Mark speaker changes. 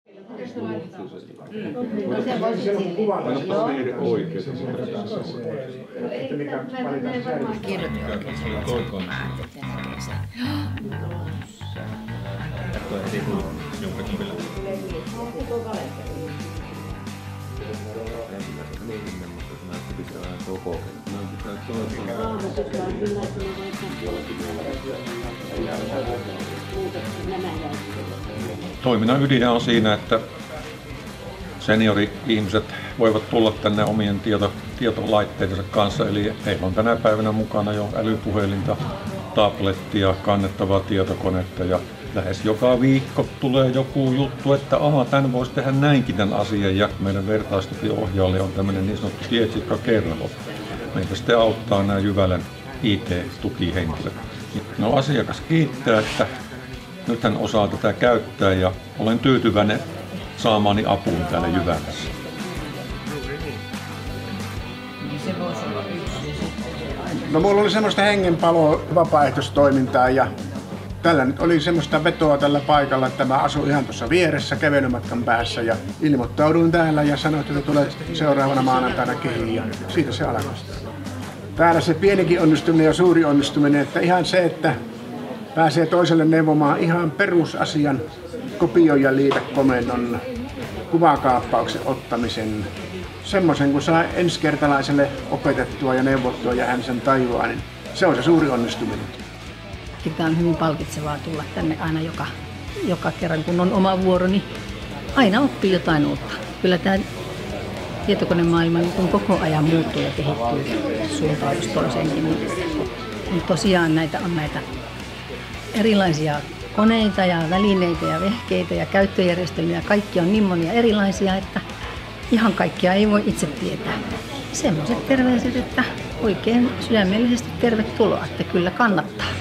Speaker 1: No se voisi selittää. Kirjoitin oikein sellaisen
Speaker 2: Toiminnan ydin on siinä, että seniori-ihmiset voivat tulla tänne omien tietolaitteidensa kanssa, eli heillä on tänä päivänä mukana jo älypuhelinta, tablettia, kannettavaa tietokonetta ja lähes joka viikko tulee joku juttu, että tämän voisi tehdä näinkin tämän asian ja meidän vertaistupiohjaajalle on tämmöinen niin sanottu Tietsikka Kerralo. Meitä sitten auttaa nämä Jyvälän IT-tukihenkilöt. No asiakas kiittää, että nyt hän osaa tätä käyttää ja olen tyytyväinen saamaani apuun täällä Jyvälässä.
Speaker 3: No mulla oli semmoista hengenpaloa, vapaaehtoistoimintaa ja tällä nyt oli semmoista vetoa tällä paikalla, että mä asun ihan tuossa vieressä kävelymatkan päässä ja ilmoittauduin täällä ja sanoin, että tulee seuraavana maanantaina kehiin ja siitä se alkoi. Täällä se pienikin onnistuminen ja suuri onnistuminen, että ihan se, että pääsee toiselle neuvomaan ihan perusasian kopioija liitekomennon, kuvakaappauksen ottamisen, semmoisen kun saa ensikertalaiselle opetettua ja neuvottua ja hän sen tajuaa, niin se on se suuri onnistuminen.
Speaker 4: Tämä on hyvin palkitsevaa tulla tänne aina joka kerran, kun on oma vuoro, niin aina oppii jotain uutta. Kyllä tämä tietokonemaailma niin koko ajan muuttuu ja kehittyy suuntaan jos toiseenkin. Niin tosiaan on näitä erilaisia koneita ja välineitä ja vehkeitä ja käyttöjärjestelmiä. Kaikki on niin monia erilaisia, että ihan kaikkia ei voi itse tietää. Semmoiset terveiset, että oikein sydämellisesti tervetuloa, että kyllä kannattaa.